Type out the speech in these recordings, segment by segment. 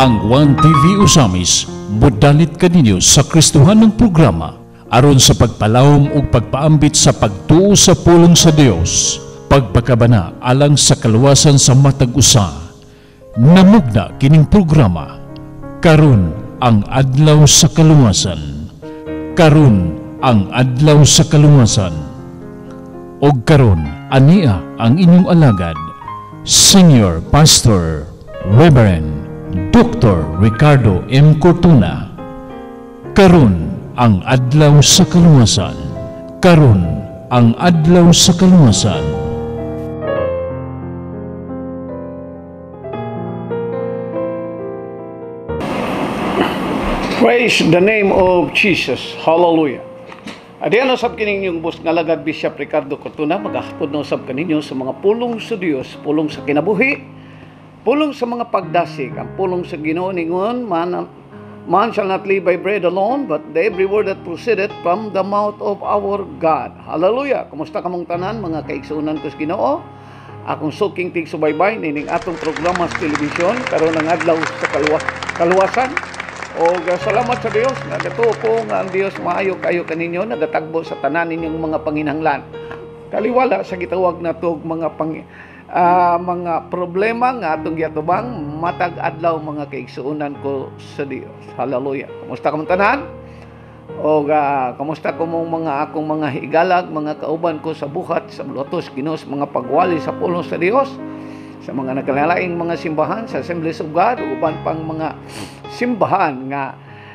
Ang One TV Usamis modalit kaninyo sa Kristohan ng programa aron sa pagpalawom ug pagpaambit sa pagtuo sa pulong sa Dios, pagpakabana alang sa kaluwasan sa matag usa. Namugna kining programa karon ang adlaw sa kaluwasan. Karon ang adlaw sa kaluwasan. Og karon ania ang inyong alagad, Senior Pastor Reverend Dr. Ricardo M. Cortuna. Karon ang adlaw sa kaluwasan. Karon ang adlaw sa kaluwasan. Praise the name of Jesus. Hallelujah. Adiyan usab kining yung bus nga lagad Bishop Ricardo Cortuna, magahapon na usab kaninyo sa mga pulong sa Dios, pulong sa kinabuhi, pulong sa mga pagdasig. Ang pulong sa Ginoo ningon, man shall not live by bread alone, but the every word that proceedeth from the mouth of our God. Hallelujah. Kumusta kamong tanan mga kaigsuonan ko sa Ginoo? Akong suking tigsubaybay nining atong programa sa telebisyon karon ang adlaw sa kaluwasan. O salamat sa Dios, nagatuo ko nga ang Dios maayo kayo kaninyo, nagatagbo sa tanan ninyong mga panginahanglan. Kaliwala sa gitawag na tog mga mga problema nga atong giatubang matag adlaw mga kaigsuonan ko sa Dios. Hallelujah. Kumusta kamong tanan? O kamusta ko mong mga akong mga higalag, mga kauban ko sa buhat, sa lutos, Ginos, mga pagwali sa pulong sa Dios, sa mga nagkalalaing mga simbahan sa Assemblies of God, uban pang mga simbahan nga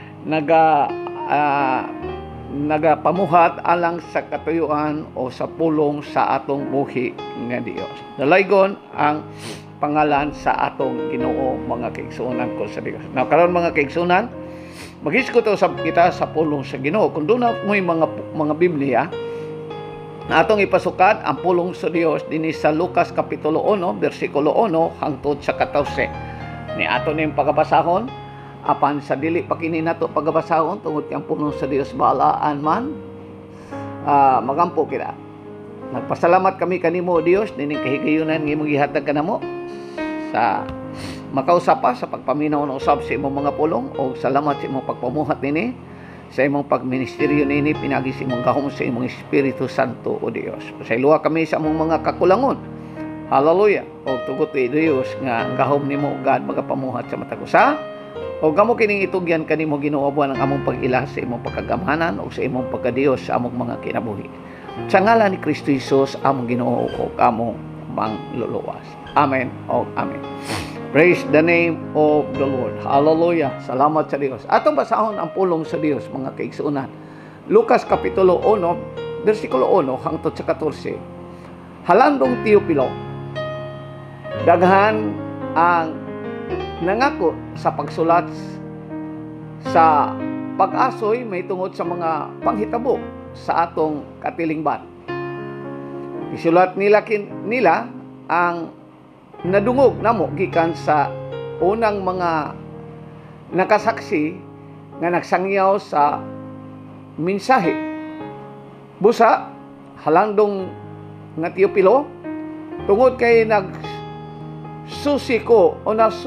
nagapamuhat alang sa katuyuan o sa pulong sa atong buhi nga Dios. Dalaygon ang pangalan sa atong Ginoo mga kaigsuonan ko sa Dios. Now karon mga kaigsuonan, maghisgot usab kita sa pulong sa Ginoo. Kung doon na mo'y mga Biblia na atong ipasukat ang pulong sa Dios dinhi sa Lucas kapitulo 1 bersikulo 1 hangtod sa 14. Ni ato ning pagabasahon apan sa dili pa kini nato pagabasahon tungod kay ang pulong sa Dios baalaan man. Magampo kita. Nagpasalamat kami kanimo Dios dining kahigayunan nga imong gihatag kanamo sa makausapa sa pagpaminaw ng usab sa imong mga pulong o salamat sa imong pagpamuhat nini sa imong pagministeryo nini pinagi sa imong gahom sa imong Espiritu Santo o Dios. Pasayloa kami sa among mga kakulangon. Hallelujah. O tugot kay Dios nga gahom nimo God magapamuhat sa matag usa. O gamo kining itugyan kanimo Ginoo buwan ang among pag-ila sa imong pagkagamhanan o sa imong pagkadios sa among mga kinabuhi. Sa ngalan ni Kristo Jesus among Ginoo o among mangluluwas. Amen o amen. Praise the name of the Lord. Hallelujah. Salamat sa Dios. Atong basahon ang pulong sa Dios mga kaigsuonan. Lucas kapitulo 1 bersikulo 1 hangtod sa 14. Halandong Teopilo, daghan ang nangako sa pagsulat sa pag-asoy may tungod sa mga panghitabo sa atong katilingban. Isulat nila ang nadungog namo gikan sa unang mga nakasaksi nga nagsangyaw sa mensahe. Busa halandong nga Teopilo tungod kay nasusi ko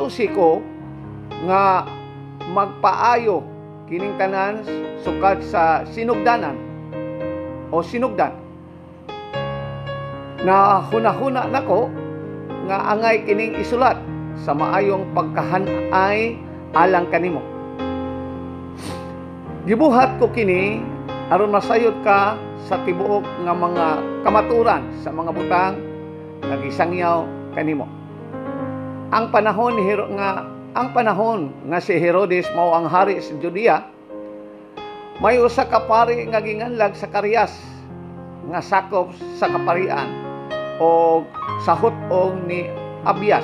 nga magpaayo kining tanan sukad sa sinugdanan o sinugdan na hunahuna nako nga angay kining isulat sa maayong pagkahanay alang kanimo. Gibuhat ko kini aron masayod ka sa tibuok nga mga kamaturan sa mga butang nagisangyaw kanimo. Ang panahon nga si Herodes mao ang hari sa Judea, may usa ka pari nga ginganlag sa Sakarias nga sakop sa kaparian o sahot ni Abias.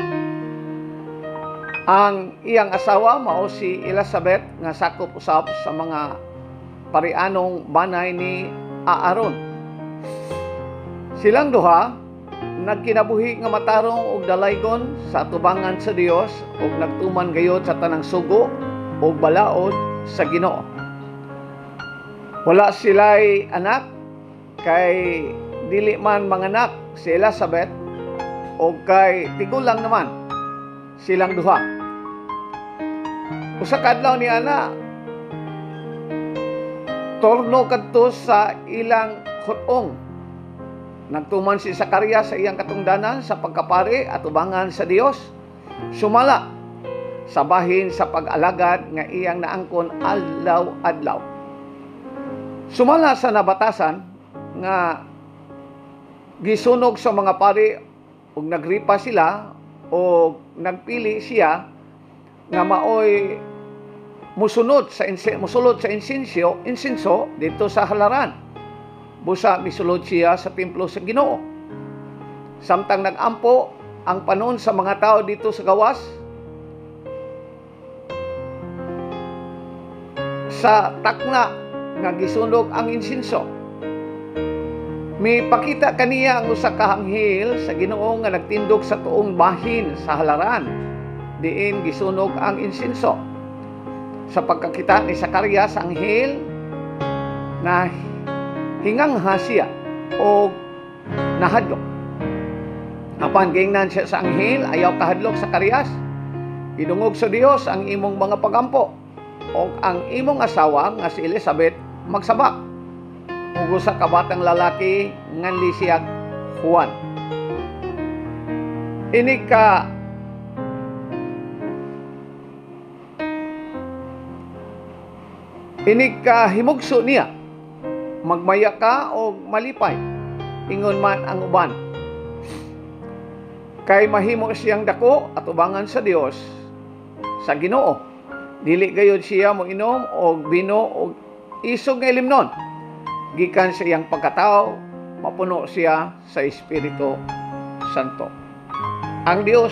Ang iyang asawa mao si Elizabeth nga sakop usab sa mga parianong banay ni Aaron. Silang duha nagkinabuhi nga matarong og dalaygon sa atubangan sa Dios ug nagtuman gayod sa tanang sugo ug balaod sa Ginoo. Wala sila'y anak kay dili man manganak si Elizabeth o kay tigulang naman silang duha. Usa ka adlaw ni ana torno kadto sa ilang hutong. Nagtuman si Zacarias sa iyang katungdanan sa pagkapari at ubangan sa Dios. Sumala sa bahin sa pag-alagad nga iyang naangkon adlaw-adlaw. Sumala sa nabatasan nga gisunog sa mga pari ug nagripa sila o nagpili siya nga maoy musulod sa insenso dito sa halaran. Busa misulod siya sa templo sa Ginoo. Samtang nagampo ang panon sa mga tao dito sa gawas, sa takna nga gisunog ang insenso, may pakita kaniya ang usa ka anghel sa Ginoo nga nagtindog sa tuong bahin sa halaran diin gisunog ang insenso. Sa pagkakita ni Zacarias ang anghel na hingangha siya o nahadlok. Apan gingnan siya sa anghel, ayaw kahadlok sa Zacarias. Idungog sa Dios ang imong mga pagampo o ang imong asawa nga si Elizabeth magsabak. Ug usa ka batang lalaki nganli siya Juan. Ini ka himugso niya, magmaya ka o malipay, ingon man ang uban. Kay mahimo siyang dako at ubangan sa Dios, sa Ginoo. Dili gayud siya mo inom og bino og isog nga limnon. Gikan sa iyang pagkatao, mapuno siya sa Espiritu Santo. Ang Dios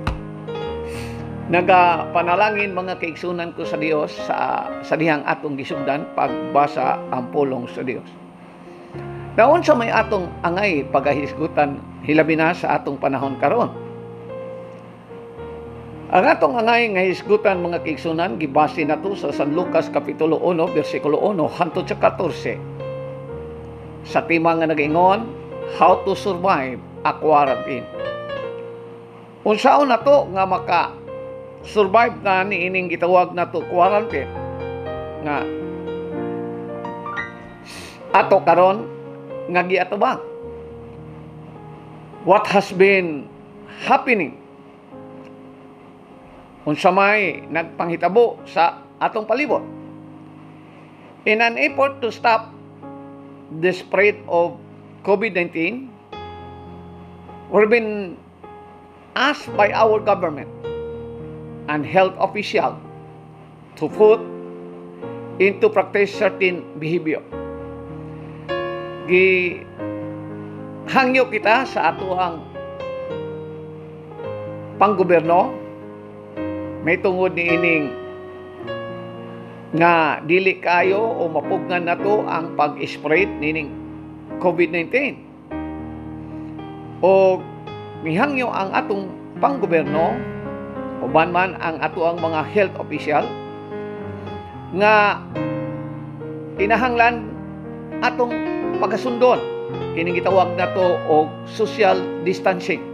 nagapanalangin mga kaigsunan ko sa Dios sa dihang atong gisugdan pagbasa ang pulong sa Dios. Naon sa may atong angay pagahisgutan hilabi na sa atong panahon karon. Ang atong angay nga hisgutan mga kaigsunan gibase nato sa San Lucas kapitulo 1 bersikulo 1 hangtod sa 14. Sa tema nga nag-ingon, how to survive a quarantine. Unsaon nato nga survive na ni ining gitawag na to quarantine nga ato karon nga giatubang. What has been happening? Unsa may nagpanghitabo sa atong palibot. In an effort to stop the spread of COVID-19, we've been asked by our government and health official to put into practice certain behavior. Gihangyo kita sa atoang panggoberno may tungod ni ining nga dili kayo o mapugnan nato ang pag-spread nining COVID-19. O mihangyo ang atong panggoberno uban man ang atoang mga health official nga kinahanglan atong pagasundon kining gitawag nato og social distancing.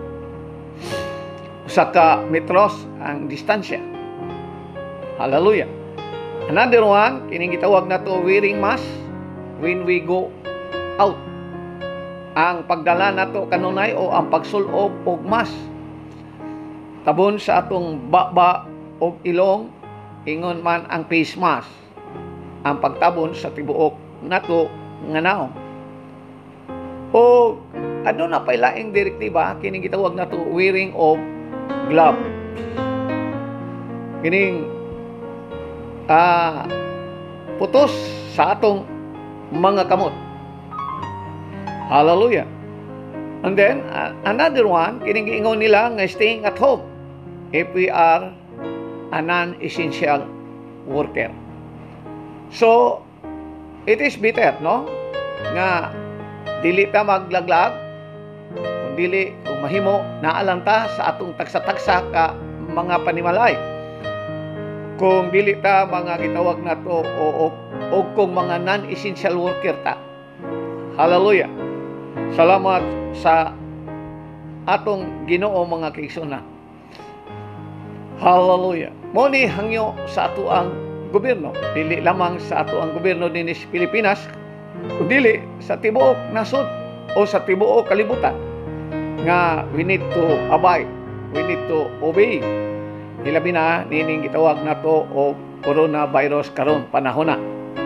Usa ka metros ang distansya. Hallelujah. Another one, kining gitawag nato wearing mask when we go out. Ang pagdala nato kanunay o ang pagsulob og mask tabon sa atong baba o ilong, ingon man ang face mask, ang pagtabon sa tibuok nato nga naong. O ano na pailaing direktiba kining gitawag nato wearing of glove. Kining putos sa atong mga kamot. Hallelujah. And then another one, kining giingon nila nga staying at home if we are a non-essential worker. So, it is better, no? Nga, dili ta maglaglag, kung dili, kung mahimo, naalanta sa atong taksa-taksa ka mga panimalay. Kung dili ta mga gitawag na to, o kung mga non-essential worker ta. Hallelujah. Salamat sa atong Ginoo mga kaigsunan. Hallelujah. Mo ni hangyo sa ato ang gobyerno, dili lamang sa ato ang gobyerno dinhi sa Pilipinas, dili sa tibuok nasod o sa tibuok kalibutan nga we need to abide, we need to obey. Hilabi na nining gitawag nato og coronavirus karon panahon na.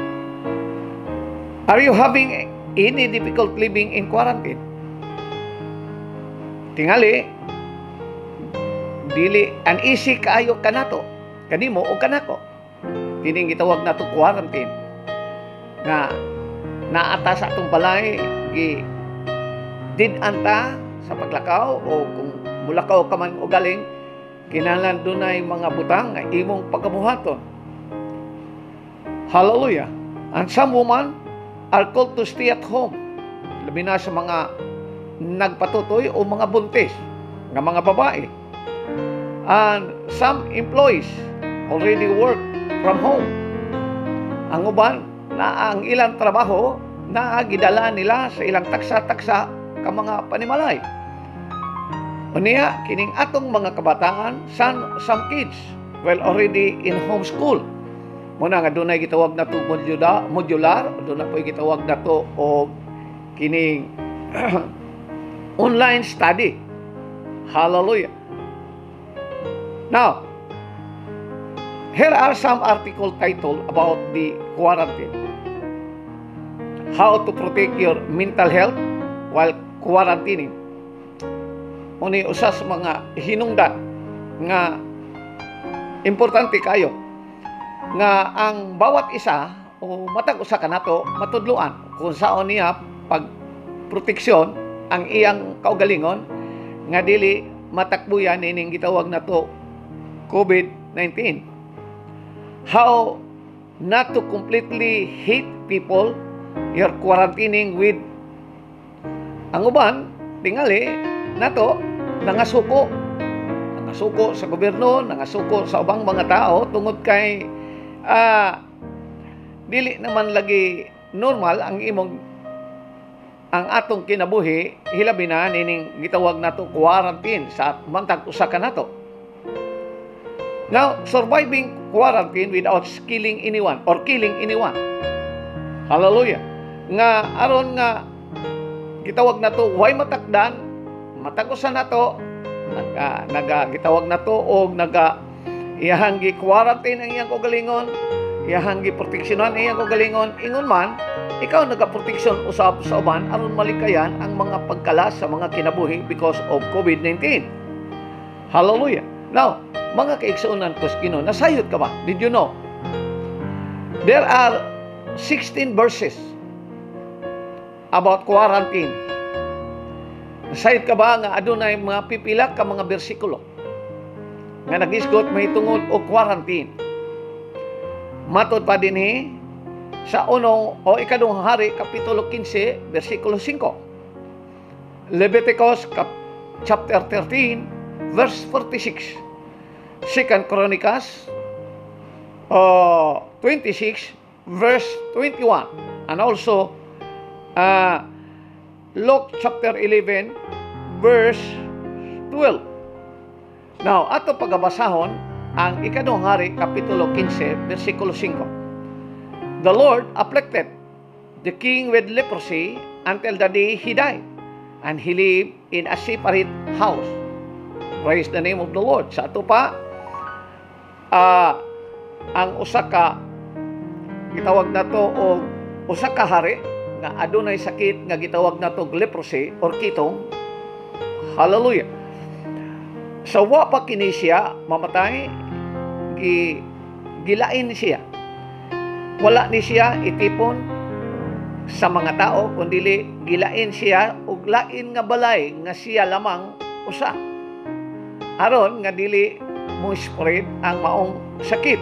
Are you having any difficult living in quarantine? Tingali dili uneasy kaayo kanato kanimo o kanako. Kining gitawag nato quarantine nga naata sa atong balay did-anta sa paglakaw o kung mulakaw ka man o galing, kinahanglan dunay mga butang nga imong pagkabuhaton. Hallelujah. And some women are called to stay at home. Labi na sa mga nagpatutoy o mga buntis nga mga babae. And some employees already work from home. Ang uban na ang ilang trabaho na gidala nila sa ilang taksa-taksa ka mga panimalay. Unya, kining atong mga kabataan, some kids well already in homeschool. Muna nga dunay gitawag na to modular, doon na po gitawag na to o kining online study. Hallelujah. Now, here are some article title about the quarantine. How to protect your mental health while quarantining. Uni usa sa mga hinungdan nga importante kayo nga ang bawat isa o matag usa kanato matudluan kung saon niya pagproteksyon ang iyang kaugalingon nga dili matakbuyan ining gitawag nato COVID-19. How not to completely hate people you're quarantining with. Ang uban tingali nato nangasuko sa gobyerno, nangasuko sa ubang mga tao tungod kay dili naman lagi normal ang atong kinabuhi, hilabi na nining gitawag nato quarantine sa mantag usa ka nato. Now, surviving quarantine without killing anyone. Hallelujah. Nga aron nga gitawag nato way matakdan, matagusan nato, gitawag nato og iyahang gi-quarantine ang iyang kaugalingon, iyahang gi-proteksyonan ang iyang kaugalingon, ingon man ikaw nagaproteksyon usab sa uban aron malikayan ang mga pagkalas sa mga kinabuhi because of COVID-19. Hallelujah. Now, mga kaigsuonan ko sa Ginoo, nasayod ka ba? Did you know? There are 16 verses about quarantine. Nasayod ka ba nga adunay mga pipila ka mga bersikulo nga nag-isgot mahitungod o quarantine? Matod pa dinhi sa unong o ikadung hari kapitulo 15 bersikulo 5. Leviticus chapter 13 verse 46. Second Chronicles 26 verse 21, and also Luke chapter 11 verse 12. Now, ato pagabasahon ang ikadung hari kapitulo 15 bersikulo 5. The Lord afflicted the king with leprosy until the day he died, and he lived in a separate house. Praise the name of the Lord. Sa ato pa ang usa ka gitawag nato og usa ka hari nga adunay sakit nga gitawag nato leprosy or kitong. Hallelujah. Sa wa pa kini siya mamatay, gilain siya. Wala ni siya itipon sa mga tao, kundi gilain siya og lain nga balay nga siya lamang usa. Aron nga dili mo spread ang maong sakit.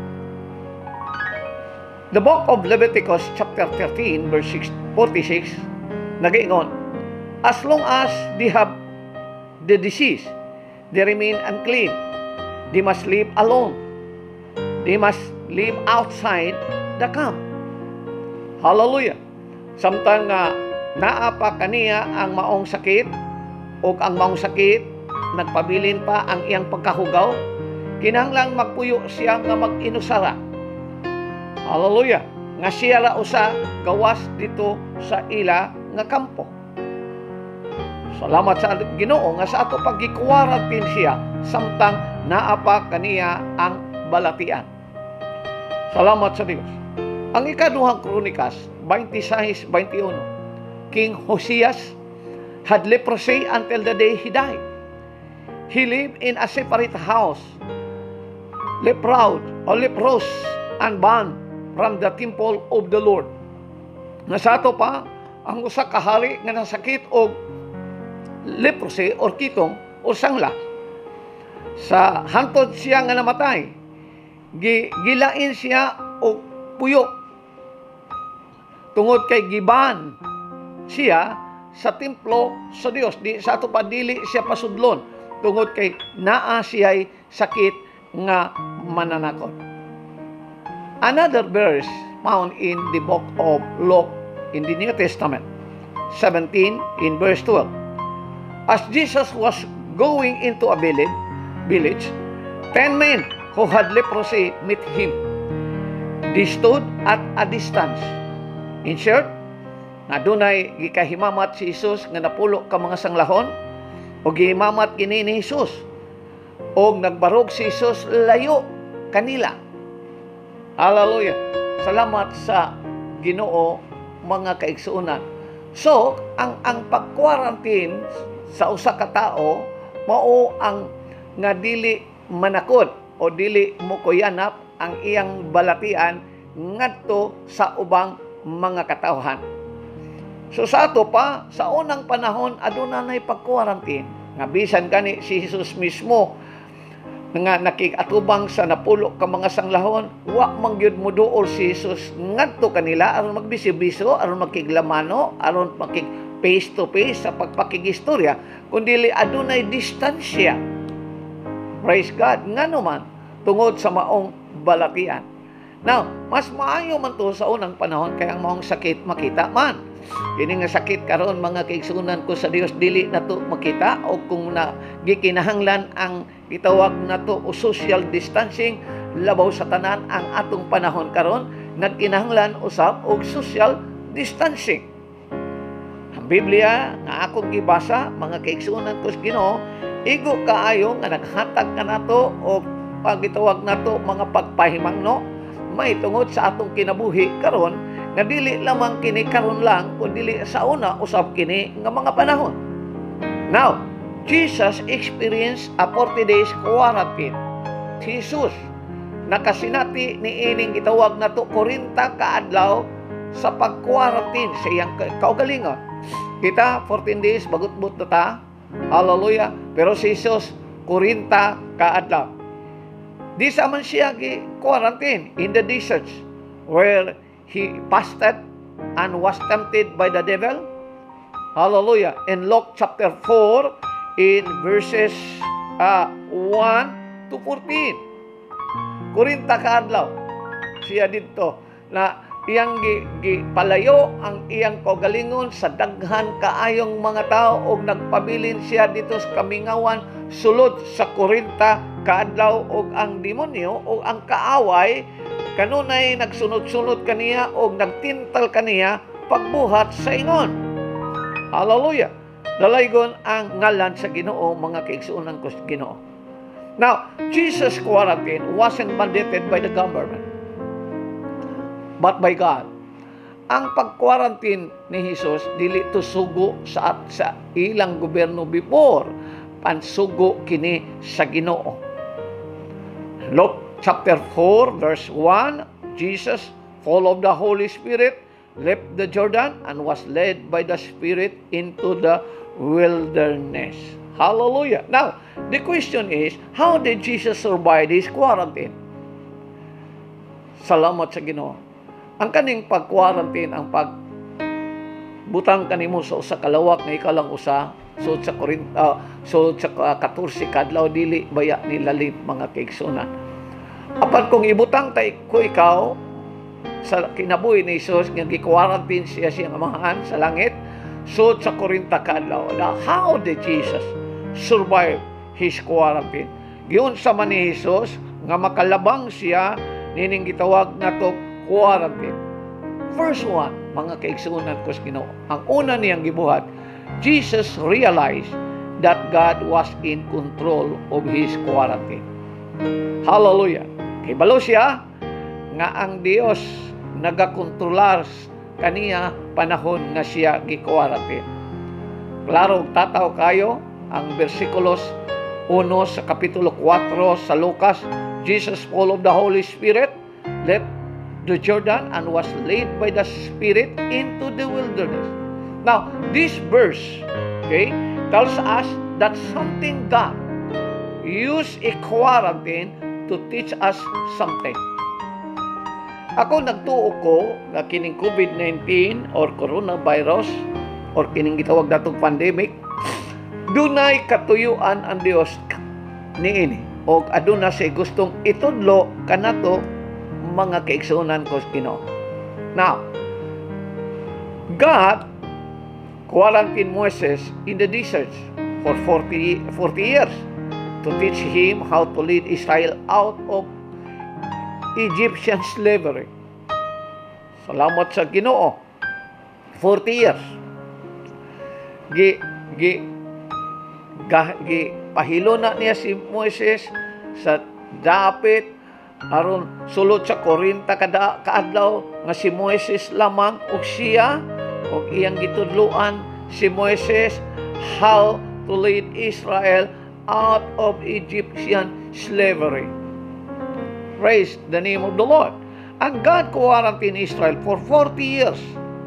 The book of Leviticus chapter 13 verse 46 nagingon, as long as they have the disease, they remain unclean. They must live alone. They must live outside the camp. Hallelujah. Samtang naa pa kaniya ang maong sakit o ang maong sakit nagpabilin pa ang iyang pagkahugaw, kinahanglan magpuyo siya nga mag-inusara. Hallelujah. Nga siya ra usa gawas dito sa ila nga kampo. Salamat sa Ginoo nga sa ato paggikuwarantin siya samtang naapa kaniya ang balatian. Salamat sa Dios. Ang ikaduhang Kronikas 26:21. King Hosea had leprosy until the day he died. He lived in a separate house, leprous and banned from the temple of the Lord. Nasato pa ang usa ka hari nga nasakit og leprosy or kitong o sangla. Sa hantod siya nga namatay, gilain siya og puyo. Tungod kay giban siya sa templo sa Dios. Di sa ato pa dili siya pasudlon tungod kay naa siya'y sakit nga mananakot. Another verse found in the book of Luke in the New Testament, 17 in verse 12. As Jesus was going into a village, 10 men who had leprosy met him. They stood at a distance. In short, na dunay gikahimamat si Jesus nga napulo ka mga sanglahon o gihimamat kini ni Jesus o nagbarog si Jesus layo kanila. Hallelujah. Salamat sa Ginoo mga kaigsuonan. So, ang pag-quarantine sa usa ka tao mao ang nga dili manakot o dili mo kuyanap ang iyang balatian ngadto sa ubang mga katawhan. So sa ato pa sa unang panahon aduna nay pag-quarantine nga bisan gani si Jesus mismo nga nakikatubang sa napulo ka mga sanglahon, wa man gyud mo duol si Jesus ngadto kanila aron magbisi-biso, aron makiglamano, aron makig face to face sa pagpakigistorya, kundi adunay distansya. Praise God. Ngano man tungod sa maong balatian. Now, mas maayo man to sa unang panahon kaya ang maong sakit makita man. Kini nga sakit karon mga kaigsunan ko sa Dios dili nato makita o kung na gikinahanglan ang gitawag nato o social distancing labaw sa tanan ang atong panahon karon nagkinahanglan usab og social distancing. Ang Biblia nga akong gibasa mga kaigsunan ko sa Ginoo igo kaayo nga naghatag kanato og pagitawag nato mga pagpahimangno may tungod sa atong kinabuhi karon nga dili lamang kini karon lang kundi sa una usab kini nga mga panahon. Now, Jesus experienced a 40 days quarantine. Jesus nakasinati ni ining gitawag nato 40 ka adlaw sa pag-quarantine sa iyang kaugalingon. Kita 14 days bagut-but na ta. Hallelujah. Pero si Jesus 40 ka adlaw. Di sa man siya quarantine in the deserts where he fasted and was tempted by the devil. Hallelujah. In Luke chapter 4 in verses 1 to 14. 40 ka adlaw siya dito na iyang gipalayo ang iyang kaugalingon sa daghan kaayong mga tao og nagpabilin siya dito sa kamingawan sulod sa 40 ka adlaw og ang demonyo o ang kaaway kanunay nagsunod-sunod kaniya o nagtintal kaniya pagbuhat sa ingon. Hallelujah. Dalaygon ang ngalan sa Ginoo mga kaigsuonan ko sa Ginoo. Now, Jesus' quarantine wasn't mandated by the government, but by God. Ang pag-quarantine ni Jesus dili to sugo sa ilang gobyerno before pansugo kini sa Ginoo. Luke chapter 4 verse 1, Jesus, full of the Holy Spirit, left the Jordan and was led by the Spirit into the wilderness. Hallelujah. Now, the question is, how did Jesus survive this quarantine? Salamat sa Ginoo. Ang kaning pag-quarantine, ang pagbutang kanimo sa usa kalawak na ikaw lang usa, so sa 14 kadlaw dili baya ni lalit mga kaigsunan. Apan kung ibutang tay ko ikaw sa kinabuhi ni Jesus nga gi-quarantine siya siyang amahan sa langit so sa 40 kadlaw. Now, how did Jesus survive his quarantine? giunsa man ni Hesus nga makalabang siya nining gitawag nato quarantine. First one, mga kaigsuonan ko sa Ginoo, ang una niyang gibuhat, Jesus realized that God was in control of His quarantine. Hallelujah. Kibalo siya nga ang Dios nagakontrolar kaniya panahon nga siya gi-quarantine. Klaro, tataw kayo ang versikulos 1 sa kapitulo 4 sa Lucas. Jesus full of the Holy Spirit left the Jordan and was led by the Spirit into the wilderness. Now, this verse, okay, tells us that something God used a quarantine to teach us something. Ako nagtuo ko na kining COVID-19 or coronavirus or kining gitawag natong pandemic, dunay katuyuan ang Dios niini o aduna siya gustong itudlo kanato mga kaigsuonan ko sa Ginoo. Now, God quarantined Moses in the desert for 40 years to teach him how to lead Israel out of Egyptian slavery. Salamat sa Ginoo. 40 years. Pahilo na niya si Moises sa dapit aron sulod sa 40 kaadlaw nga si Moises lamang ug siya ug iyang gitudloan si Moises how to lead Israel out of Egyptian slavery. Praise the name of the Lord. And God quarantined Israel for 40 years,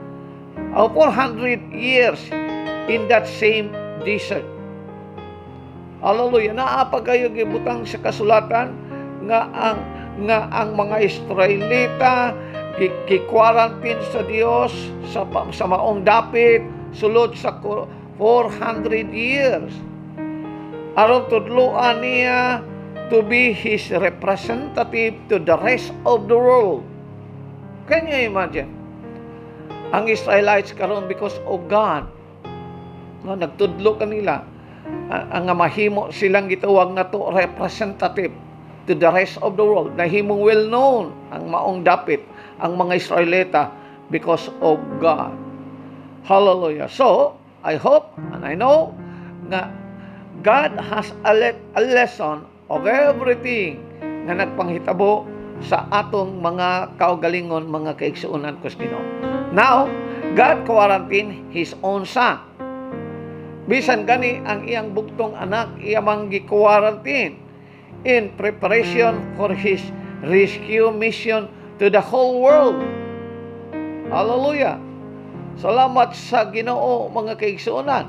400 years in that same desert. Hallelujah. Naa pa kayo gibutang sa kasulatan nga ang mga Israelita gi-quarantine sa Dios sa maong dapit sulod sa 400 years. Aron tudloan niya to be His representative to the rest of the world. Can you imagine? Ang Israelites karon because of God, no, nagtudlo kanila ang mahimo silang gitawag na to representative to the rest of the world. Nahimong well known ang maong dapit ang mga Israelita because of God. Hallelujah. So, I hope and I know na God has a lesson of everything na nagpanghitabo sa atong mga kaugalingon, mga kaigsuonan ko sa Ginoo. Now, God quarantined His own son. Bisan gani ang iyang bugtong anak, iyang gi-quarantine in preparation for His rescue mission to the whole world. Hallelujah. Salamat sa Ginoo, mga kaigsuonan.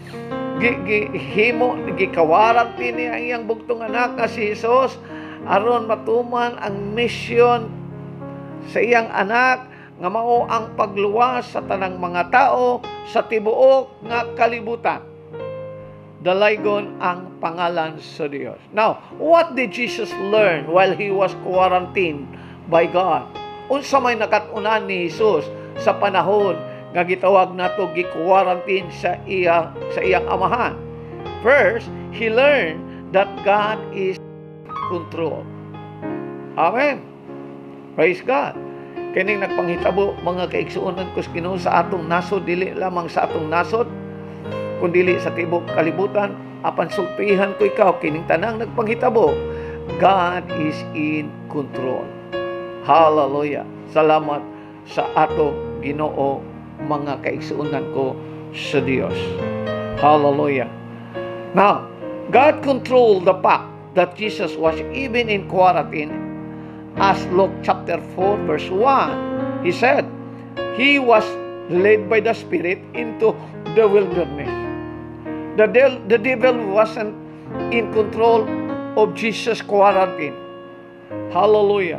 Gikawarantine niya ang iyang bugtong anak na si Jesus aron matuman ang mission sa iyang anak nga mao ang pagluwas sa tanang mga tao sa tibuok nga kalibutan. Dalaygon ang pangalan sa Dios. Now, what did Jesus learn while He was quarantined by God? Unsa may nakatunan ni Jesus sa panahon nga gitawag nato gi-quarantine sa iyang amahan? First, He learned that God is control. Amen. Praise God. Kining nagpanghitabo, mga kaigsuonan ko sa Ginoo, sa atong nasod, dili lamang sa atong nasod, kundi sa tibok kalibutan, apan sultihan ko ikaw, kining tanang nagpanghitabo, God is in control. Hallelujah. Salamat sa atong Ginoo, mga kaigsuonan ko sa Dios. Hallelujah. Now, God controlled the fact that Jesus was even in quarantine. As Luke chapter 4 verse 1, He said, He was led by the Spirit into the wilderness. The devil wasn't in control of Jesus' quarantine. Hallelujah.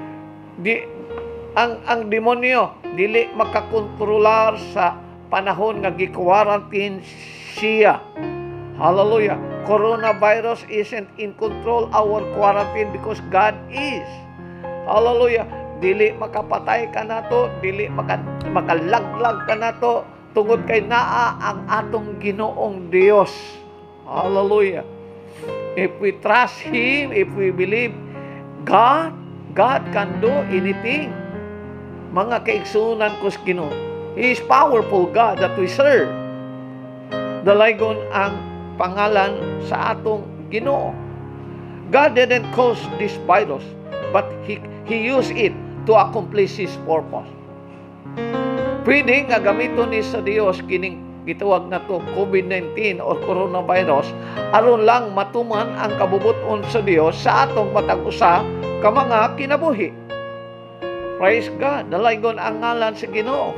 Ang demonyo dili makakontrolar sa panahon nga gi-quarantine siya. Hallelujah. Coronavirus isn't in control our quarantine because God is. Hallelujah. Dili makapatay ka nato, dili makalaglag ka nato tungod kay naa ang atong Ginoong Dios. Hallelujah. if we trust Him, if we believe God, God can do anything. Mga kaigsunan ko sa Ginoo. He is powerful God that we serve. Dalaygon ang pangalan sa atong Ginoo. God didn't cause this virus, but He used it to accomplish His purpose. Pwede nga gamiton ni sa Dios kining gitawag na to COVID-19 or coronavirus aron lang matuman ang kabubuton sa Dios sa atong matag usa ka mga kinabuhi. Praise God. Dalaygon ang ngalan sa Ginoo.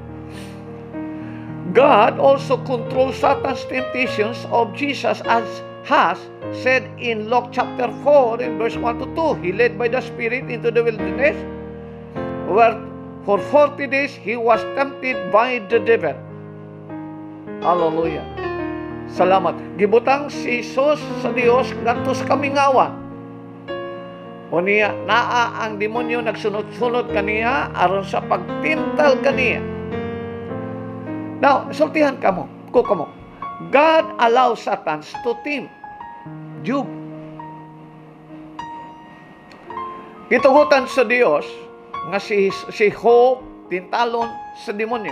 God also controls Satan's temptations of Jesus as has said in Luke chapter 4 in verse 1 to 2. He led by the Spirit into the wilderness where for 40 days he was tempted by the devil. Hallelujah. Salamat. Gibutang si Jesus sa Dios ngadto sa kamingawan. O niya, naa ang demonyo nagsunod-sunod kaniya aron sa pagtintal kaniya. Now, sultihan kamo. God allows Satan to tempt Job. Gitugutan sa Dios nga si Job tintalon sa demonyo.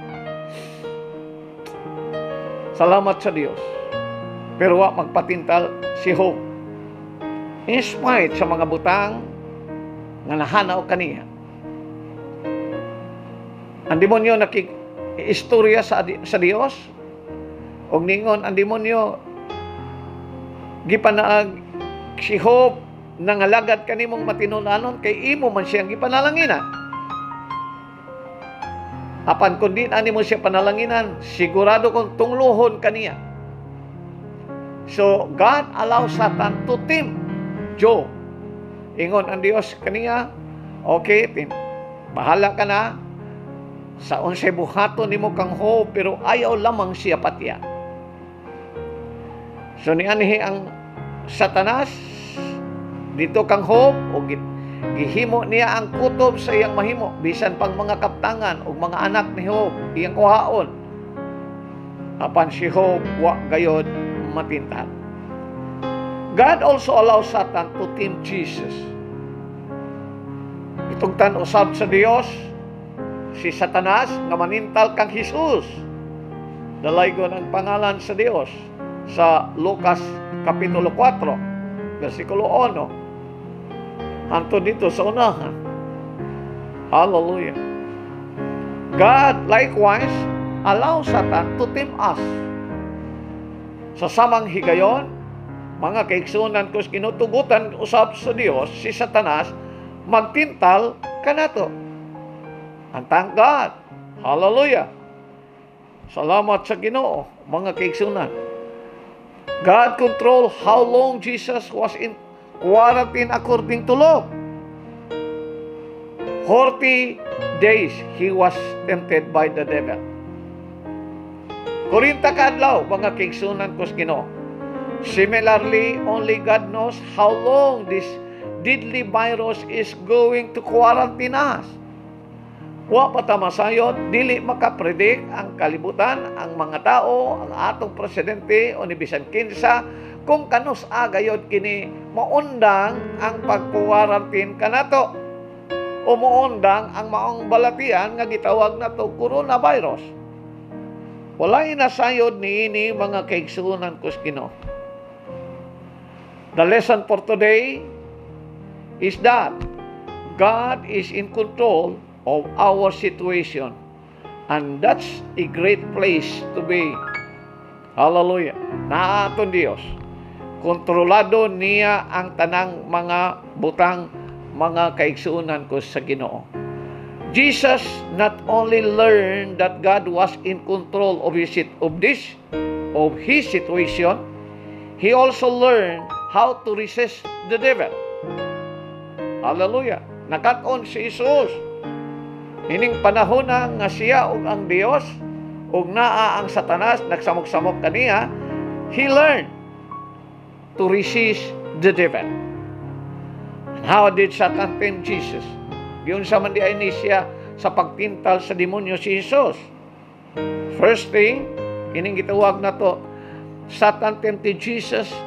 Salamat sa Dios. Pero wa magpatintal si Job. In spite sa mga butang nga nahanaw kaniya. Ang demonyo istorya sa Dios og ningon ang demonyo gipanaag si Job nangalagad kanimong matinunanon kay imo man siyang gipanalanginan. Apan kun di ani mo siya panalanginan, sigurado kong tungluhon kaniya. So God allows Satan to tempt Job. Ingon ang Dios kaniya, okay, bahala ka na sa unsay buhaton nimo kang Job, pero ayaw lamang siya patya. So nianhi ang Satanas dito kang Job o gihimo niya ang kutob sa iyang mahimo bisan pang mga kaptangan o mga anak ni Job iyang kuhaon. Apan si Job wa gayod matintal. God also allows Satan to tempt Jesus. Itugtan usab sa Dios si Satanas nga manintal kang Jesus. Dalaygon ang pangalan sa Dios sa Lucas kapitulo 4 versikulo 1 hanto dito sa unahan. Hallelujah. God likewise allows Satan to tempt us. Sa samang higayon, mga kaigsunan ko kinutugutan usab sa Dios si Satanas magtintal kanato. And thank God. Hallelujah. Salamat sa Ginoo, mga kaigsunan. God controlled how long Jesus was in quarantine according to law. 40 days he was tempted by the devil. 40 kadlaw, mga kaigsunan ko sa Ginoo. Similarly, only God knows how long this deadly virus is going to quarantine us. Wa patamasayod, dili makapredict ang kalibutan, ang mga tao, ang atong presidente o ni bisan kinsa kung kanus agayod kini maundang ang pag-quarantine kanato o maundang ang maong balatian nga gitawag nato coronavirus. Walay nasayod niini mga kaigsunan ko sa Ginoo. The lesson for today is that God is in control of our situation, and that's a great place to be. Hallelujah. Naaton Dios, kontrolado niya ang tanang mga butang, mga kaigsunan ko sa Ginoo. Jesus not only learned that God was in control of his situation, he also learned how to resist the devil. Hallelujah. Nakat-on si Jesus. Hining panahon na nga siya ug ang Dios ug naa ang Satanas nagsamok-samok kaniya, he learned to resist the devil. And how did Satan tempt Jesus? Giunsa man di ay ni siya sa pagtintal sa demonyo si Jesus. First thing, kining gitawag na to, Satan tempted Jesus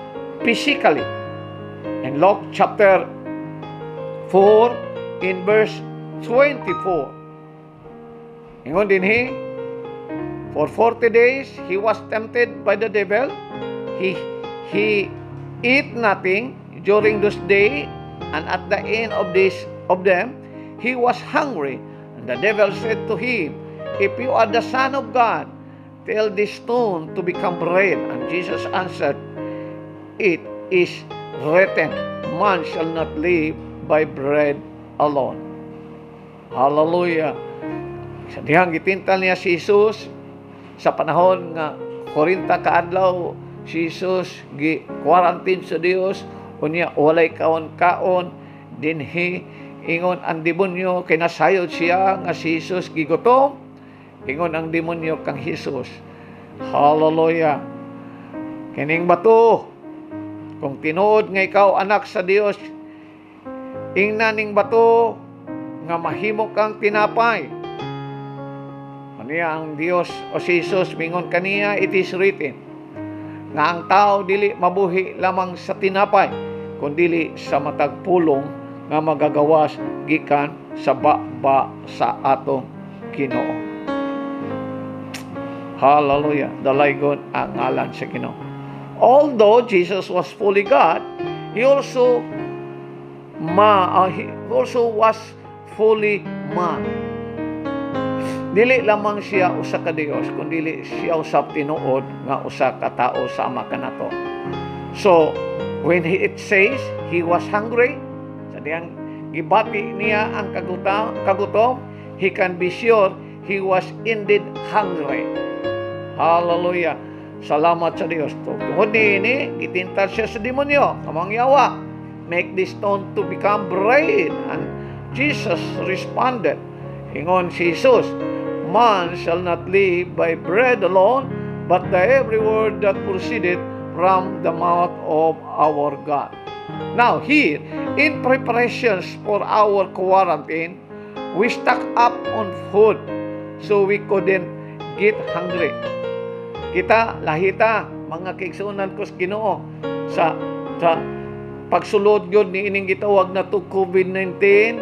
physically. In Luke chapter 4, in verse 24. Ingon din for 40 days, he was tempted by the devil. He ate nothing during those days, and at the end of them, he was hungry. And the devil said to him, "If you are the Son of God, tell this stone to become bread." And Jesus answered, "It is written, man shall not live by bread alone." Hallelujah. Sa dihang gitintal niya si Jesus, sa panahon nga 40 kaadlaw, si Jesus gi-quarantine sa Dios, unya walay kaon-kaon, dinhi ingon ang demonyo kinasayod siya nga si Jesus gigutom, ingon ang demonyo kang Jesus, hallelujah, kining bato, kung tinuod nga ikaw anak sa Dios, ingnan ning bato nga mahimo kang tinapay. Niya ang Dios o si Jesus mingon kaniya, it is written nga ang tao dili mabuhi lamang sa tinapay kundi sa matag pulong nga magagawas gikan sa baba sa atong Ginoo. Hallelujah. Dalaygon ang ngalan sa Ginoo. Although Jesus was fully God, he also was fully man. Dili lamang siya usa ka Dios, kundi siya usab tinuod nga usa ka tao sama kanato. So, when it says he was hungry, sa diyang gibati niya ang kagutom, he can be sure he was indeed hungry. Hallelujah. Salamat sa Dios. Tungod niini, gitintal siya sa demonyo, amang yawa, make this stone to become bread. And Jesus responded, ingon si Jesus, man shall not live by bread alone, but by every word that proceeded from the mouth of our God. Now here, in preparations for our quarantine, we stock up on food so we couldn't get hungry. Kita, lahita, mga kaigsunan ko sa Ginoo, sa pagsulod yun ni ining gitawag na to COVID-19,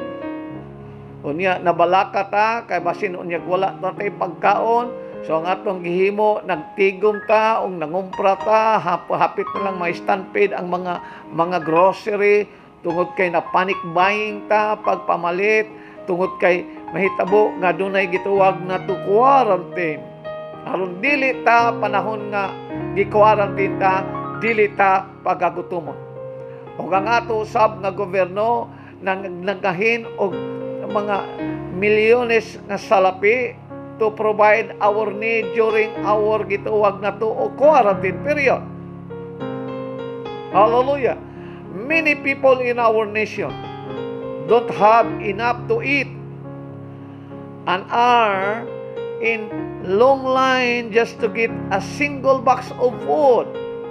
unya nabalaka ta kay basin unya wala ta tay pagkaon, so ang atong gihimo nagtigom ta ug nangumpra ta, hapit na lang may stampede ang mga grocery tungod kay na panic buying ta pagpamalit, tungod kay mahitabo nga dunay gituwag na to quarantine. Aron dili ta panahon nga gi-quarantine ta, dili ta pagagutomon. Ug ang ato usab nga gobyerno nagahin og mga milyones na salapi to provide our need during our gituwag na to o quarantine period. Hallelujah. Many people in our nation don't have enough to eat and are in long line just to get a single box of food.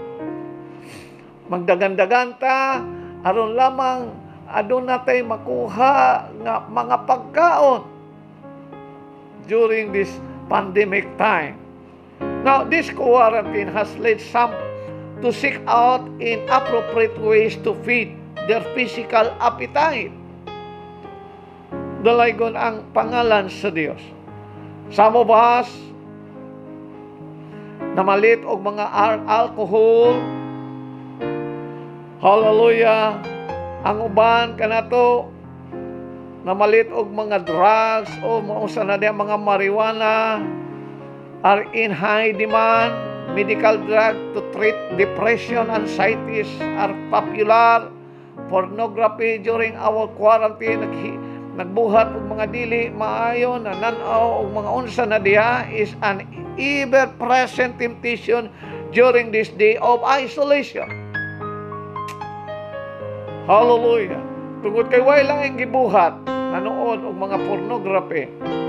Magdagandagan ta aron lamang adun natay makuha nga mga pagkaon during this pandemic time. Now, this quarantine has led some to seek out inappropriate ways to feed their physical appetite. Dalaygon ang pangalan sa Dios. Some of us namalit og mga alcohol. Hallelujah. Ang uban kanato namalit og mga drugs o mausa na diya mga marijuana are in high demand. Medical drug to treat depression, anxieties are popular. Pornography during our quarantine nagbuhat og mga dili maayo na nan-aw og mga unsa na diya is an ever-present temptation during this day of isolation. Hallelujah. Tungod kay way lang ang gibuhat, nanood og mga pornography,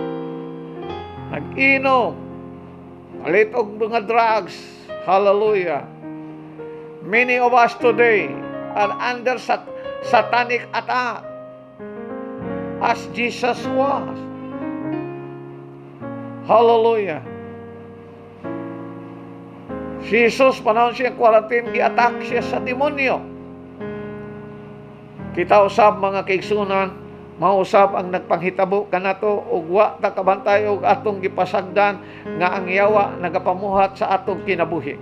nag-inom, alit og mga drugs. Hallelujah. Many of us today are under satanic attack as Jesus was. Hallelujah. Si Jesus, panahon siya quarantine, gi-attack siya sa demonyo. Kita usab mga kaigsunan, mausab ang nagpanghitabo kanato ug wa ta kabantay og atong gipasagdan nga ang yawa nagapamuhat sa atong kinabuhi.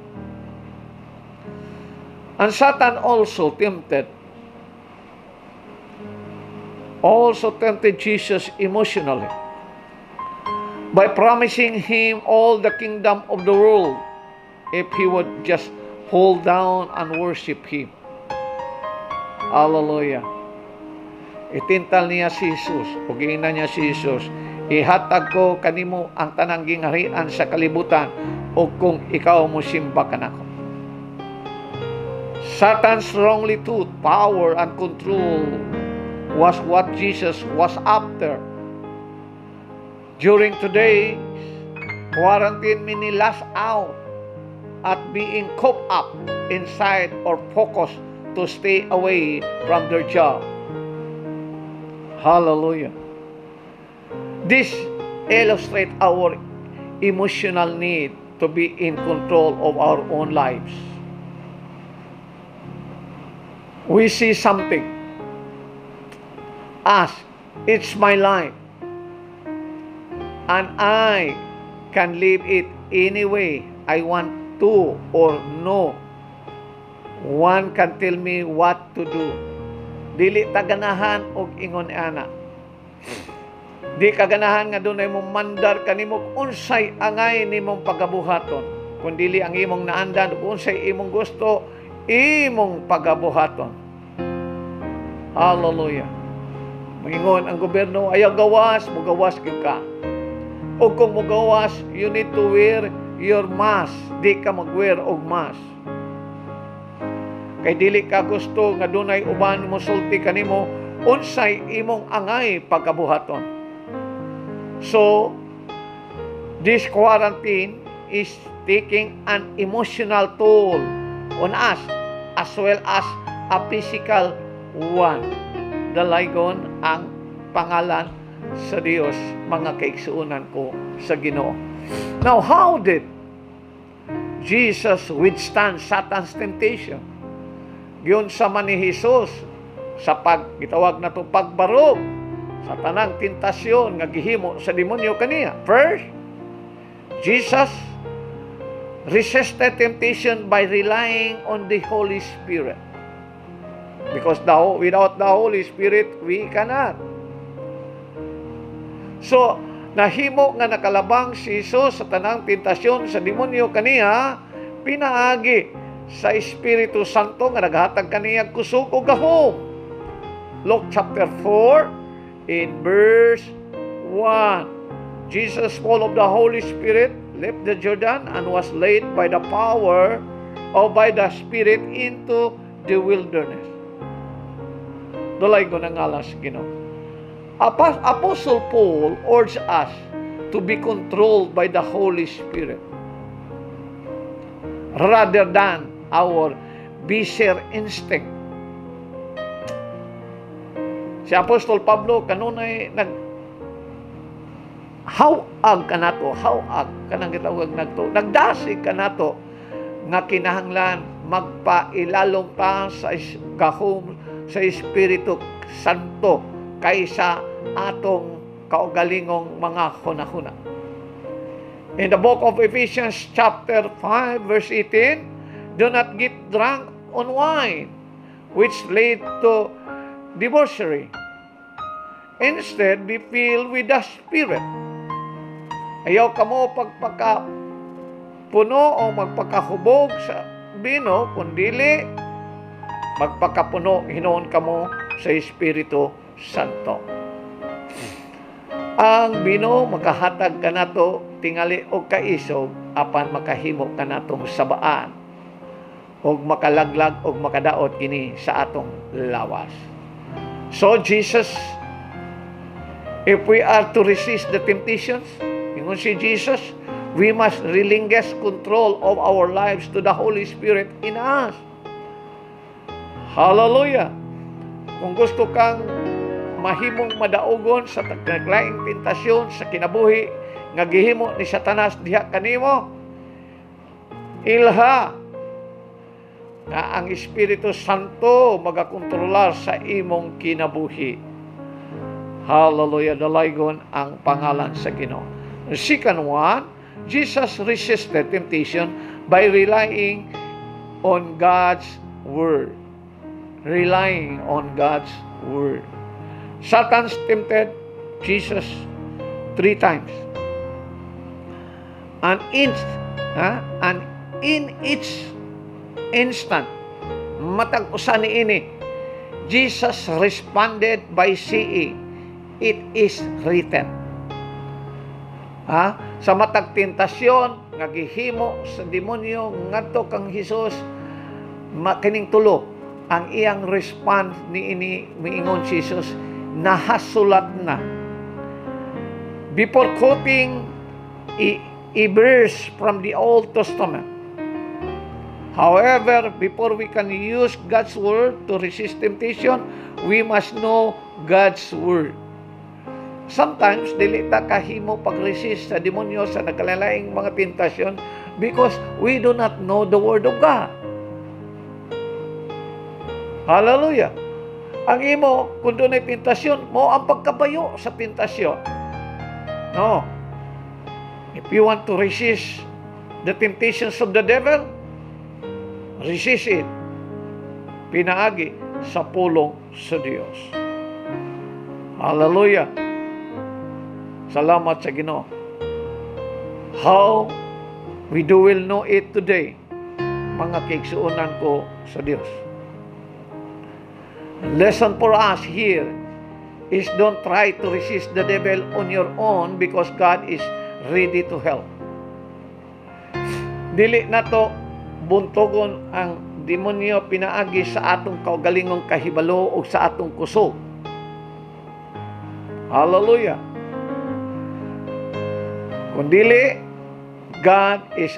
And Satan also tempted Jesus emotionally by promising him all the kingdom of the world if he would just hold down and worship him. Hallelujah. Itintal niya si Jesus, o giingnan niya si Jesus, ihatag ko kanimo ang tanang gingharian sa kalibutan, o kung ikaw mo simba kanako. Satan strongly thought power and control was what Jesus was after. During today's quarantine, many lost out at being cooped up inside or focused to stay away from their job. Hallelujah. This illustrates our emotional need to be in control of our own lives. We see something as it's my life and I can live it any way I want to or no. One can tell me what to do. Dili taganahan og ingon ana. Di kaganahan nga dunay mong mandar kanimo unsay angay nimong pagabuhaton. Kun dili ang imong naandan unsay imong gusto, imong pagabuhaton. Hallelujah. Moingon ang gobyerno ayaw gawas, mugawas gyud ka. O kung mugawas, you need to wear your mask. Di ka mag-wear og mask. Kay dili ka gusto nga dunay uban mo sulti kanimo unsay imong angay pagkabuhaton. So this quarantine is taking an emotional toll on us as well as a physical one. Dalaygon ang pangalan sa Dios, mga kaigsuunan ko sa Ginoo. Now, how did Jesus withstand Satan's temptation? Giyon sa man ni Jesus sa gitawag na to pagbarog sa tanang tentasyon nga gihimo sa demonyo kaniya. First, Jesus resisted temptation by relying on the Holy Spirit. Because without the Holy Spirit, we cannot. So, nahimo nga nakalabang si Jesus sa tanang tentasyon sa demonyo kaniya, pinaagi sa Espiritu Santo nga naghatag kaniya kusog ug gahom. Luke chapter 4 in verse 1. Jesus, full of the Holy Spirit, left the Jordan and was led by the power or by the Spirit into the wilderness. Dulay ko ng alas Ginoo. Apostle Paul urged us to be controlled by the Holy Spirit rather than our baser instinct. Si Apostol Pablo kanunay hawag kanato, kanang gitawag nagdasig kanato nga kinahanglan magpailalong pa sa gahom sa Espiritu Santo kaysa atong kaugalingong mga hunahuna. In the book of Ephesians chapter 5 verse 18, do not get drunk on wine, which lead to debauchery. Instead, be filled with the Spirit. Ayaw ka mo pagpakapuno o magpakahubog sa bino, kundili magpakapuno, hinoon ka mo sa Espiritu Santo. Ang bino, makahatag ka na to, tingali o kaisog, apan makahimo ka na tong sabaan, o makalaglag o makadaot kini sa atong lawas. So, Jesus, if we are to resist the temptations, ingon si Jesus, we must relinquish control of our lives to the Holy Spirit in us. Hallelujah! Kung gusto kang mahimong madaugon sa naglaing tentasyon sa kinabuhi nga gihimo ni Satanas diha kanimo, Ilha nga ang Espiritu Santo magakontrolar sa imong kinabuhi. Hallelujah, dalaygon ang pangalan sa Ginoo. The second one, Jesus resisted temptation by relying on God's Word. Relying on God's Word. Satan tempted Jesus 3 times. And in each instant, matag usa niini, Jesus responded by saying, "It is written." Sa matag tentasyon nga gihimo sa demonyo ngadto kang Hesus, makining tulo ang iyang response niini miingon si Jesus, nahasulat na. Before quoting a verse from the Old Testament. However, before we can use God's Word to resist temptation, we must know God's Word. Sometimes, dili ta kahimo pag-resist sa demonyo sa nagkalalaing mga tentasyon because we do not know the Word of God. Hallelujah! Ang imo, kung doon ay tentasyon, mo ang pagkabayo sa tentasyon. No. If you want to resist the temptations of the devil, resist it. Pinaagi sa pulong sa Diyos. Hallelujah. Salamat sa Ginoo. How we will know it today, mga kaigsuonan ko sa Diyos. Lesson for us here is don't try to resist the devil on your own because God is ready to help. Dili na to buntogon ang demonyo pinaagi sa atong kaugalingong kahibalo o sa atong kusog. Hallelujah. Kundili, God is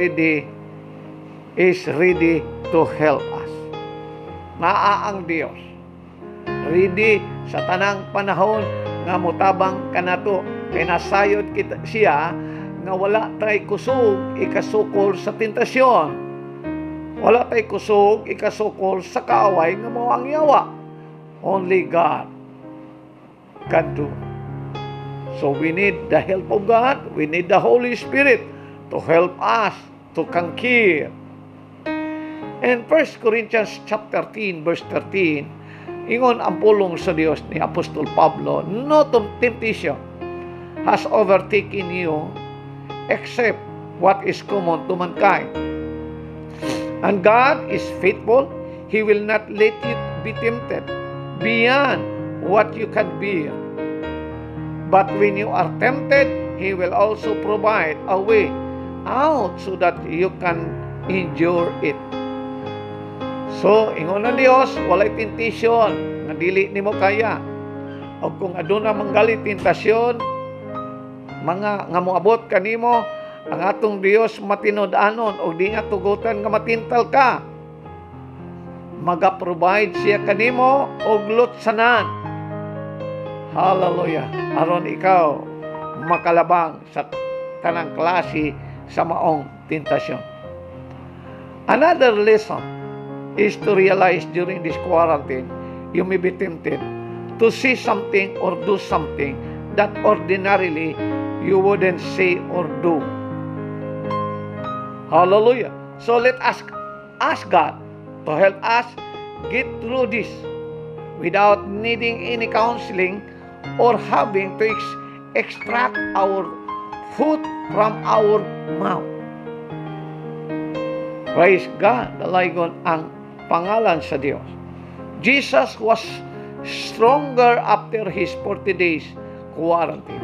ready to help us. Naa ang Dios. Ready sa tanang panahon nga motabang kanato kay nasayod kita siya nga wala tay kusog ikasukol sa tentasyon. Wala tay kusog ikasukol sa kaaway nga mao ang yawa. Only God can do. So we need the help of God. We need the Holy Spirit to help us to conquer. And 1 Corinthians chapter 13 verse 13, ingon ang pulong sa Dios ni Apostol Pablo, no temptation has overtaken you except what is common to mankind. And God is faithful. He will not let you be tempted beyond what you can bear. But when you are tempted, He will also provide a way out so that you can endure it. So, ingon ng Dios, walay tentasyon nga dili nimo kaya. O kung aduna manggali tentasyon, mga nga moabot kanimo, ang atong Dios matinud-anon o di nga tugutan nga matintal ka. Maga-provide siya kanimo og lutsanan. Hallelujah. Aron ikaw makalabang sa tanang klase sa maong tentasyon. Another lesson is to realize during this quarantine, you may be tempted to say something or do something that ordinarily you wouldn't say or do. Hallelujah. So let us ask God to help us get through this without needing any counseling or having to extract our food from our mouth. Praise God. Dalaygon ang pangalan sa Diyos. Jesus was stronger after his 40 days quarantine.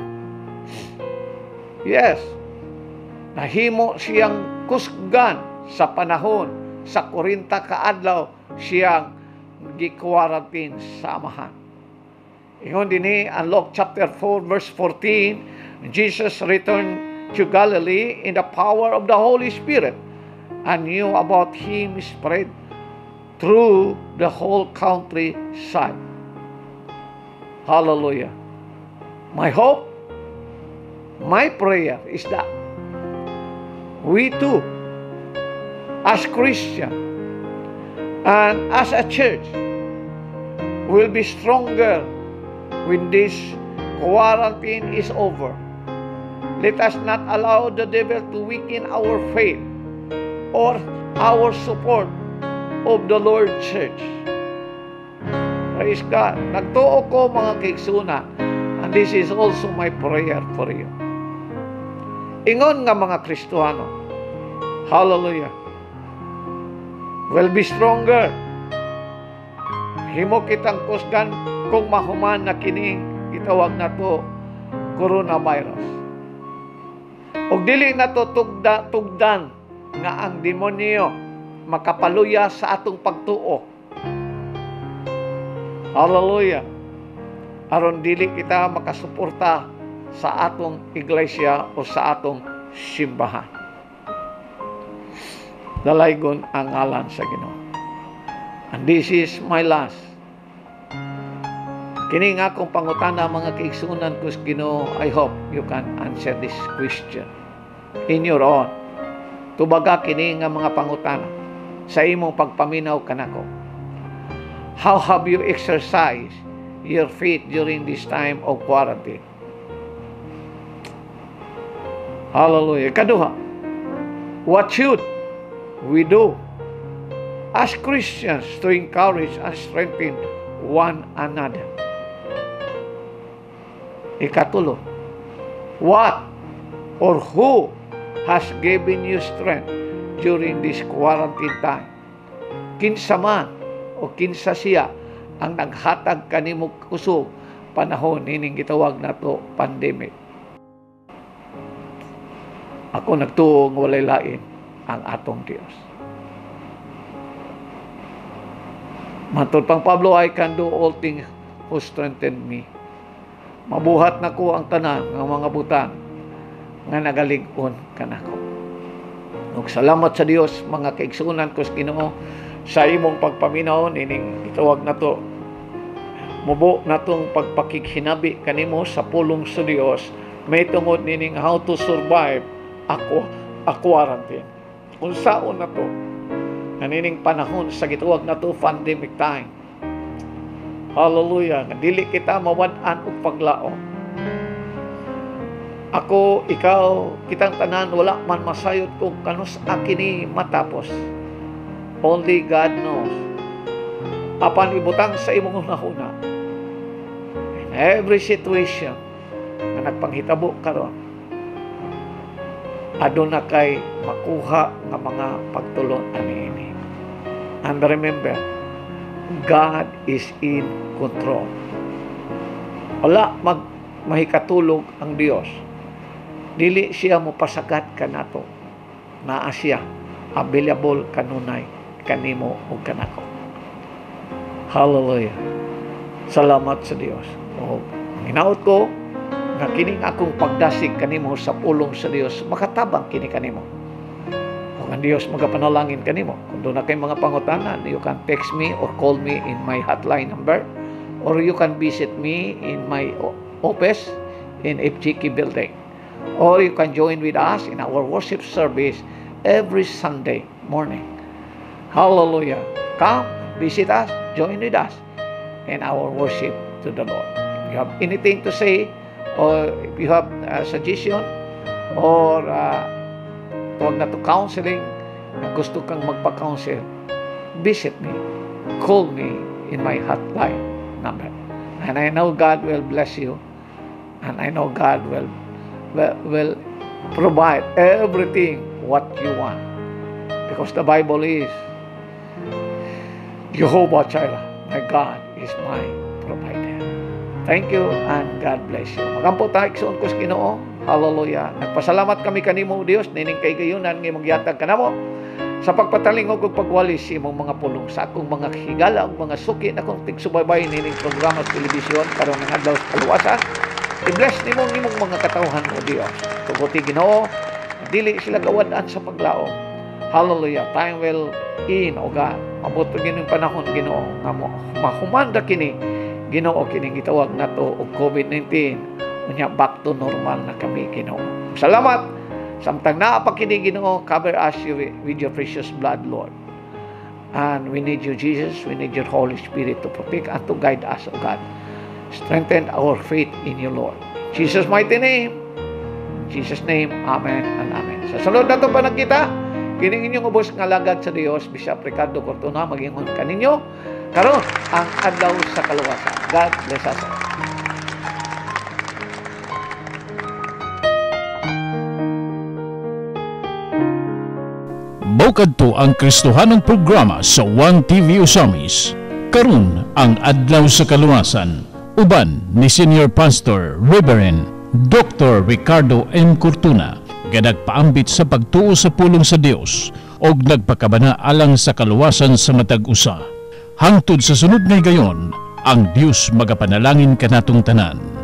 Yes. Nahimo siyang kusgan sa panahon sa 40 kaadlaw siyang gi-quarantine sa amahan. Ingon dinhi ang Luke chapter 4 verse 14, Jesus returned to Galilee in the power of the Holy Spirit, and knew about him spread through the whole countryside. Hallelujah. My hope, my prayer is that we too as Christian and as a church will be stronger when this quarantine is over. Let us not allow the devil to weaken our faith or our support of the Lord Church. Praise God. Nagtuo ko mga kaigsuna, and this is also my prayer for you. Ingon nga mga Kristiyano, hallelujah, will be stronger. Himo kitang kusgan kung mahuman na kining itawag na to coronavirus. Og dili na to tugdan nga ang demonyo makapaluya sa atong pagtuo. Hallelujah. Aron dili kita makasuporta sa atong iglesia o sa atong simbahan. Dalaygon ang ngalan sa Ginoo. And this is my last. Kini nga akong pangutana mga kaigsunan ko sa Ginoo, I hope you can answer this question in your own. Tubaga kini nga mga pangutana sa imong pagpaminaw kanako. How have you exercised your faith during this time of quarantine? Hallelujah. Kaduha, what should we do as Christians to encourage and strengthen one another? Ikatulo, what or who has given you strength during this quarantine time? Kinsa man o kinsa siya ang naghatag kanimo kusog panahon nining gitawag nato pandemic. Ako nagtuo nga walay lain ang atong Dios. Matod pang Pablo, I can do all things who strengthen me. Mabuhat na ko ang tanan ng mga butang nga nagalig-on kanako. Ug salamat sa Dios mga kaigsunan ko sa Ginoo sa imong pagpaminaw nining itawag na to. Mubo na tong pagpakighinabi kanimo sa pulong sa Dios may tungod nining how to survive a quarantine. Kung saon na to nining panahon sa gitawag na to pandemic time. Hallelujah. Dili kita mawad-an og paglao. Ako, ikaw, kitang tanan, wala man masayod kung kanus akini matapos. Only God knows. Apan ibutang sa imong hunahuna. In every situation na nagpanghitabo karon, aduna kay makuha nga mga pagtulon ani. And remember, God is in control. Wala mahikatulog ang Dios. Dili siya mo pasagat kanato. Naa siya available kanunay kanimo ug kanako. Hallelujah. Salamat sa Dios. O hinaut ko nga kining akong pagdasig kanimo sa pulong sa Dios makatabang kini kanimo. Ang Diyos magapanalangin kanimo. Kung doon na kay mga pangutanan, you can text me or call me in my hotline number, or you can visit me in my office in FGK building, or you can join with us in our worship service every Sunday morning. Hallelujah. Come, visit us, join with us in our worship to the Lord. If you have anything to say, or if you have a suggestion, or huwag na to counseling, gusto kang magpa-counsel, visit me, call me in my hotline number. And I know God will bless you, and I know God will provide everything what you want. Because the Bible is, Jehovah Jireh, my God is my provider. Thank you, and God bless you. Magampo tayo, iksuon ko sa Ginoo. Hallelujah. Nagpasalamat kami kanimo, Dios, nining kay gayunan nga imong gihatag kanamo sa pagpatalingog ug pagwalis sa imong mga pulong sa akong mga higala ug mga suki na kong tigsubaybay nining programa sa telebisyon karon nga adlaw sa kaluwasan. I-bless nimong mga katawhan mo, Dios. Tuguti Ginoo, dili sila gawad-an sa paglaom. Hallelujah. Time will in, O God. Abot gining panahon, Ginoo, nga mahumanda kini, Ginoo, kining gitawag nato og COVID-19. Unya back to normal na kami, Ginoo. Salamat Samtang naa pa kini Ginoo, cover us with your precious blood, Lord. And we need you, Jesus. We need your Holy Spirit to protect and to guide us, O God. Strengthen our faith in you, Lord. In Jesus' mighty name. In Jesus' name, Amen and Amen. Sa sunod na itong panagkita, kining inyong ubos nga lagad sa Dios, Bishop Ricardo Cortona, mag-ingon kaninyo, karon ang adlaw sa kaluwasan. God bless us all. Maukadto ang Kristohanong programa sa One TV Usamis. Karon ang adlaw sa kaluwasan. Uban ni Senior Pastor Reverend Dr. Ricardo M. Cortona, nagpaambit sa pagtuo sa pulong sa Dios og nagpakabana alang sa kaluwasan sa matag usa. Hangtod sa sunod nga gayon, ang Dios magapanalangin kanatong tanan.